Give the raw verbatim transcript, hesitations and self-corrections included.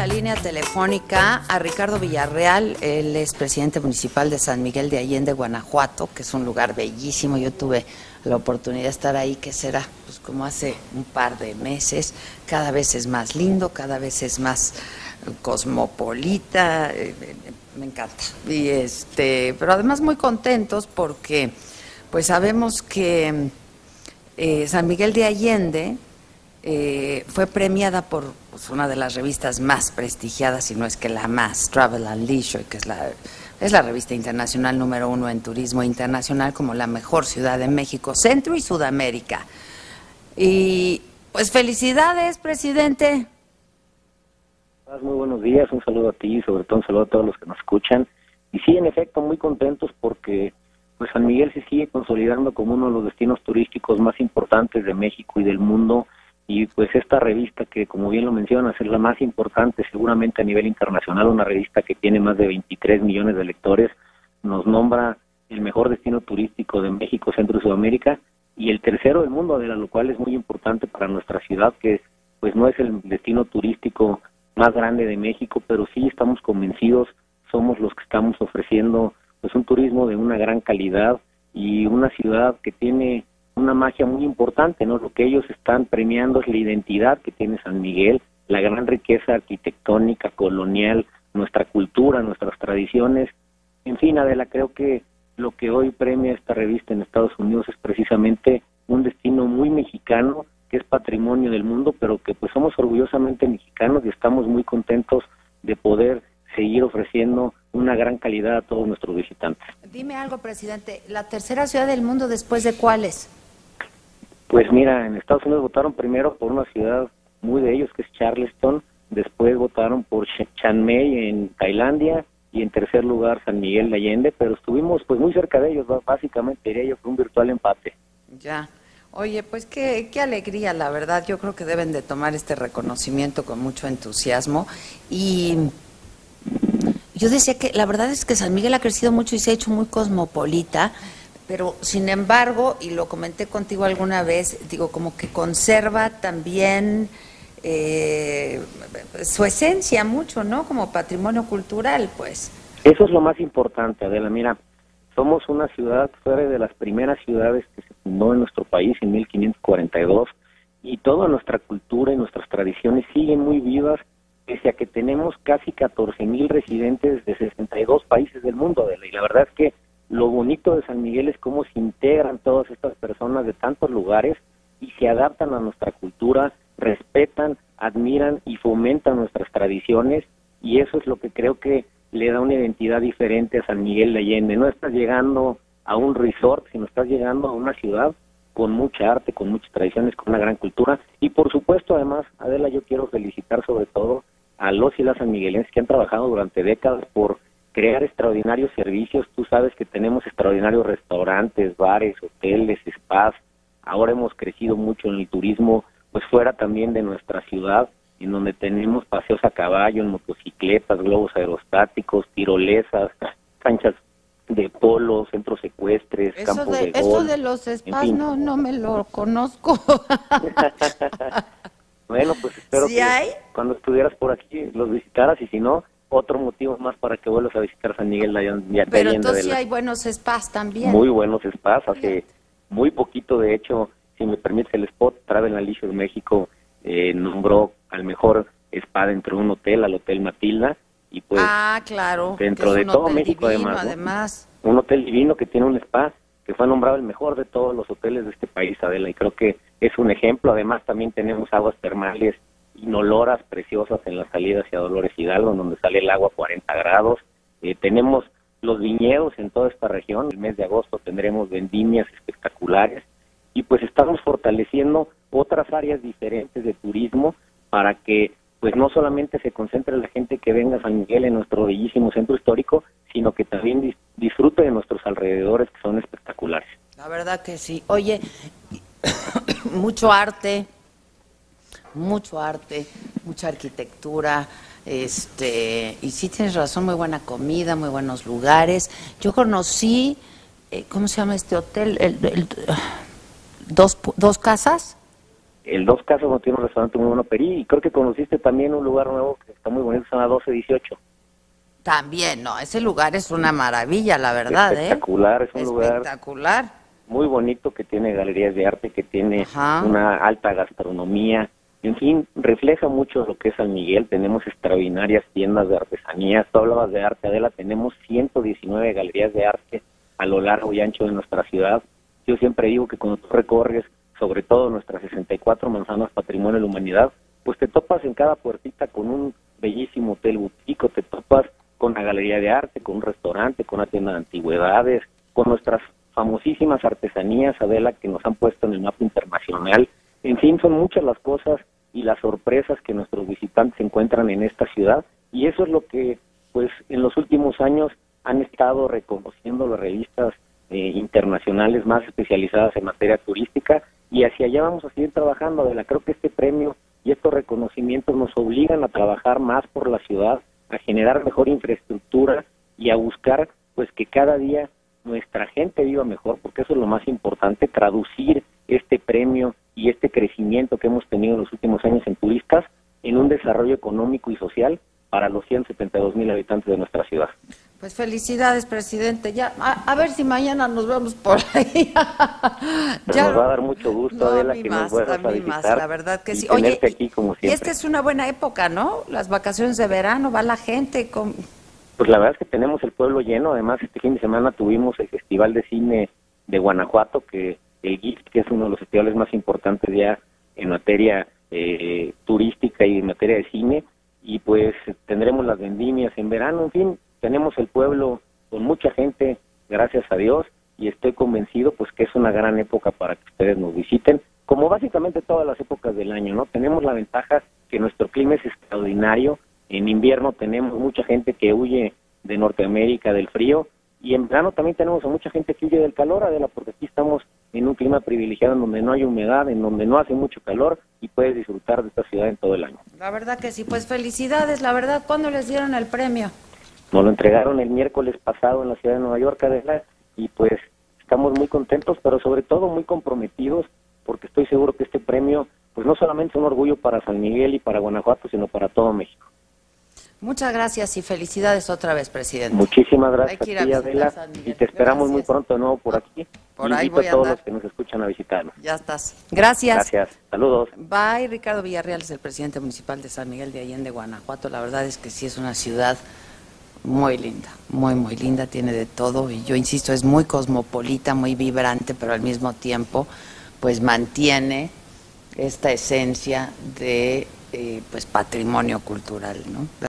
la línea telefónica a Ricardo Villarreal. Él es presidente municipal de San Miguel de Allende, Guanajuato, que es un lugar bellísimo. Yo tuve la oportunidad de estar ahí, que será pues como hace un par de meses. Cada vez es más lindo, cada vez es más cosmopolita. Eh, me encanta. Y este, pero además muy contentos porque pues sabemos que eh, San Miguel de Allende Eh, fue premiada por pues, una de las revistas más prestigiadas, si no es que la más, Travel and Leisure, que es la, es la revista internacional número uno en turismo internacional, como la mejor ciudad de México, Centro y Sudamérica. Y pues felicidades, presidente. Muy buenos días, un saludo a ti y sobre todo un saludo a todos los que nos escuchan. Y sí, en efecto, muy contentos porque pues San Miguel se sigue consolidando como uno de los destinos turísticos más importantes de México y del mundo. Y pues esta revista, que como bien lo mencionas, es la más importante seguramente a nivel internacional, una revista que tiene más de veintitrés millones de lectores, nos nombra el mejor destino turístico de México, Centro y Sudamérica, y el tercero del mundo, de lo cual es muy importante para nuestra ciudad, que pues no es el destino turístico más grande de México, pero sí estamos convencidos, somos los que estamos ofreciendo pues un turismo de una gran calidad y una ciudad que tiene una magia muy importante, ¿no? Lo que ellos están premiando es la identidad que tiene San Miguel, la gran riqueza arquitectónica, colonial, nuestra cultura, nuestras tradiciones. En fin, Adela, creo que lo que hoy premia esta revista en Estados Unidos es precisamente un destino muy mexicano, que es patrimonio del mundo, pero que pues somos orgullosamente mexicanos y estamos muy contentos de poder seguir ofreciendo una gran calidad a todos nuestros visitantes. Dime algo, presidente, ¿la tercera ciudad del mundo después de cuáles? Pues mira, en Estados Unidos votaron primero por una ciudad muy de ellos, que es Charleston, después votaron por Chiang Mai en Tailandia, y en tercer lugar San Miguel de Allende, pero estuvimos pues muy cerca de ellos, básicamente diría yo, fue un virtual empate. Ya, oye, pues qué, qué alegría, la verdad, yo creo que deben de tomar este reconocimiento con mucho entusiasmo, y yo decía que la verdad es que San Miguel ha crecido mucho y se ha hecho muy cosmopolita, pero sin embargo, y lo comenté contigo alguna vez, digo, como que conserva también eh, su esencia mucho, ¿no? Como patrimonio cultural, pues. Eso es lo más importante, Adela. Mira, somos una ciudad, fue de las primeras ciudades que se fundó en nuestro país en mil quinientos cuarenta y dos, y toda nuestra cultura y nuestras tradiciones siguen muy vivas, pese a que tenemos casi catorce mil residentes de sesenta y dos países del mundo, Adela, y la verdad es que lo bonito de San Miguel es cómo se integran todas estas personas de tantos lugares y se adaptan a nuestra cultura, respetan, admiran y fomentan nuestras tradiciones, y eso es lo que creo que le da una identidad diferente a San Miguel de Allende. No estás llegando a un resort, sino estás llegando a una ciudad con mucha arte, con muchas tradiciones, con una gran cultura, y por supuesto, además, Adela, yo quiero felicitar sobre todo a los y las sanmiguelenses que han trabajado durante décadas por crear extraordinarios servicios. Tú sabes que tenemos extraordinarios restaurantes, bares, hoteles, spas. Ahora hemos crecido mucho en el turismo, pues fuera también de nuestra ciudad, en donde tenemos paseos a caballo, en motocicletas, globos aerostáticos, tirolesas, canchas de polo, centros ecuestres, eso campos de, de golf. Eso de los spas, en fin, no, no me lo conozco. Bueno, pues espero ¿Sí que hay? Cuando estuvieras por aquí los visitaras, y si no, otro motivo más para que vuelvas a visitar San Miguel de Allende. Pero entonces sí hay buenos spas también. Muy buenos spas. Hace muy poquito, de hecho, si me permites el spot, Travel and Leisure México eh, nombró al mejor spa dentro de un hotel, al Hotel Matilda, y pues ah, claro, dentro de todo México, divino, además, ¿no? además, un hotel divino que tiene un spa que fue nombrado el mejor de todos los hoteles de este país, Adela, y creo que es un ejemplo. Además también tenemos aguas termales inoloras, preciosas en la salida hacia Dolores Hidalgo, en donde sale el agua a cuarenta grados. Eh, tenemos los viñedos en toda esta región. El mes de agosto tendremos vendimias espectaculares, y pues estamos fortaleciendo otras áreas diferentes de turismo para que pues no solamente se concentre la gente que venga a San Miguel, en nuestro bellísimo centro histórico, sino que también dis disfrute de nuestros alrededores, que son espectaculares. La verdad que sí. Oye, mucho arte, mucho arte, mucha arquitectura, este, y sí tienes razón, muy buena comida, muy buenos lugares. Yo conocí, eh, ¿cómo se llama este hotel? El, el, dos, dos casas. El Dos Casas no tiene un restaurante muy bueno, Peri, y creo que conociste también un lugar nuevo que está muy bonito, se llama doce dieciocho. También, no, ese lugar es una maravilla, la verdad, espectacular, ¿eh? es un espectacular. lugar Espectacular. Muy bonito, que tiene galerías de arte, que tiene Ajá. una alta gastronomía, en fin, refleja mucho lo que es San Miguel. Tenemos extraordinarias tiendas de artesanías. Tú hablabas de arte, Adela, tenemos ciento diecinueve galerías de arte a lo largo y ancho de nuestra ciudad. Yo siempre digo que cuando tú recorres, sobre todo nuestras sesenta y cuatro manzanas Patrimonio de la Humanidad, pues te topas en cada puertita con un bellísimo hotel boutique, te topas con una galería de arte, con un restaurante, con una tienda de antigüedades, con nuestras famosísimas artesanías, Adela, que nos han puesto en el mapa internacional. En fin, son muchas las cosas y las sorpresas que nuestros visitantes encuentran en esta ciudad, y eso es lo que, pues, en los últimos años han estado reconociendo las revistas eh, internacionales más especializadas en materia turística, y hacia allá vamos a seguir trabajando, Adela. Creo que este premio y estos reconocimientos nos obligan a trabajar más por la ciudad, a generar mejor infraestructura y a buscar, pues, que cada día nuestra gente viva mejor, porque eso es lo más importante, traducir este premio y este crecimiento que hemos tenido en los últimos años en turistas en un desarrollo económico y social para los ciento setenta y dos mil habitantes de nuestra ciudad. Pues felicidades, presidente. Ya a, a ver si mañana nos vemos por ahí. ya nos va a dar mucho gusto, no, Adela, que más, nos vuelvas a, a visitar. Más, la verdad que sí. Oye, aquí como siempre. Y esta es una buena época, ¿no? Las vacaciones de verano, va la gente con... Pues la verdad es que tenemos el pueblo lleno. Además, este fin de semana tuvimos el Festival de Cine de Guanajuato, que el G I F, que es uno de los festivales más importantes ya en materia eh, turística y en materia de cine, y pues tendremos las vendimias en verano. En fin, tenemos el pueblo con mucha gente, gracias a Dios, y estoy convencido pues que es una gran época para que ustedes nos visiten, como básicamente todas las épocas del año, ¿no? Tenemos la ventaja que nuestro clima es extraordinario. En invierno tenemos mucha gente que huye de Norteamérica del frío, y en verano también tenemos a mucha gente que huye del calor, Adela, porque aquí estamos en un clima privilegiado en donde no hay humedad, en donde no hace mucho calor, y puedes disfrutar de esta ciudad en todo el año. La verdad que sí, pues felicidades. La verdad, ¿cuándo les dieron el premio? Nos lo entregaron el miércoles pasado en la ciudad de Nueva York, Adela, y pues estamos muy contentos, pero sobre todo muy comprometidos, porque estoy seguro que este premio pues no solamente es un orgullo para San Miguel y para Guanajuato, sino para todo México. Muchas gracias y felicidades otra vez, presidente. Muchísimas gracias a ti, Adela, y te esperamos gracias. Muy pronto de nuevo por aquí. Por ahí Invito voy a todos a los que nos escuchan a visitarnos. Ya estás. Gracias. Gracias. Saludos. Bye. Ricardo Villarreal es el presidente municipal de San Miguel de Allende, Guanajuato. La verdad es que sí es una ciudad muy linda, muy, muy linda, tiene de todo, y yo insisto, es muy cosmopolita, muy vibrante, pero al mismo tiempo, pues mantiene esta esencia de, eh, pues, patrimonio cultural, ¿no?